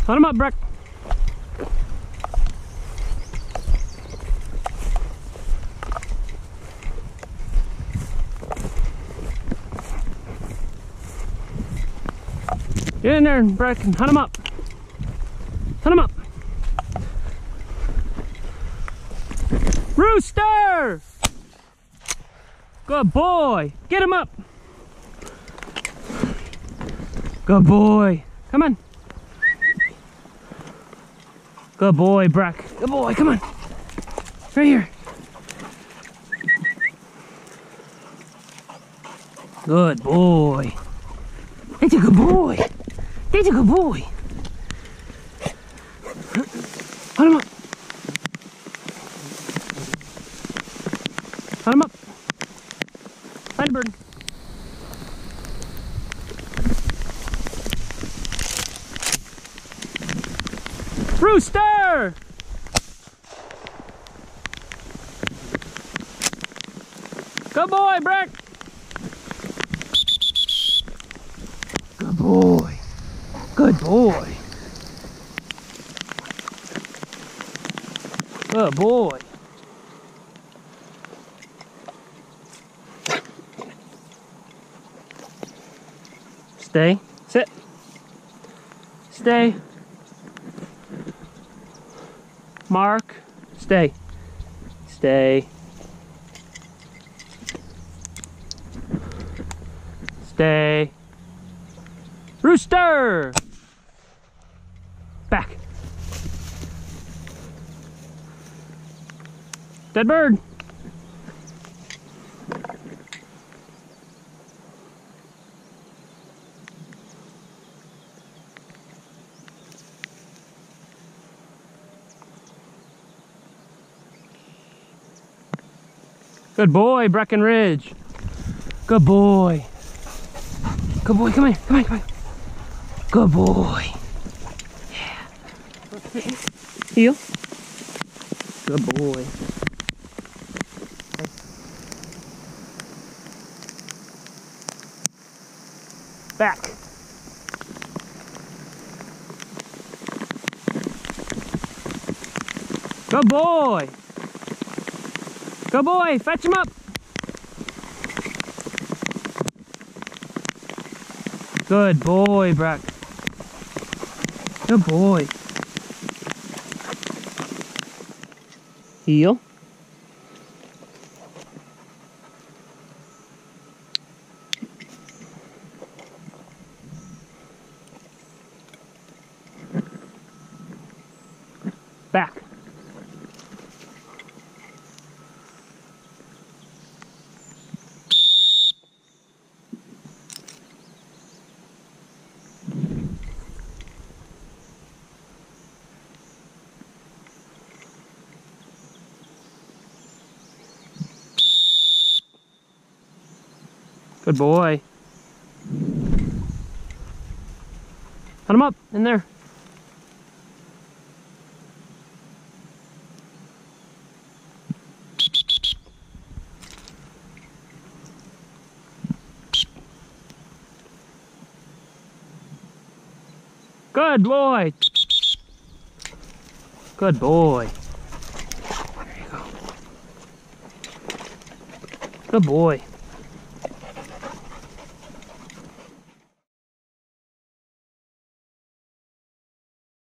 Hunt him up, Breck. Get in there, Breck, and hunt him up. Hunt him up. Rooster! Good boy. Get him up. Good boy. Come on. Good boy, Breck. Good boy, come on. Right here. Good boy. That's a good boy. That's a good boy. Hunt him up. Hunt him up. Find a bird. Rooster! Good boy, Breck. Good boy. Good boy. Good boy. Stay. Sit. Stay. Mark. Stay. Stay. Stay. Rooster! Back. Dead bird. Good boy, Breckenridge. Good boy. Good boy, come here, come here, come here. Good boy. Yeah. Heel. Good boy. Back. Good boy. Good boy, fetch him up. Good boy, Breck. Good boy. Heel. Back. Good boy. Hunt him up in there. Good boy. Good boy. There you go. Good boy.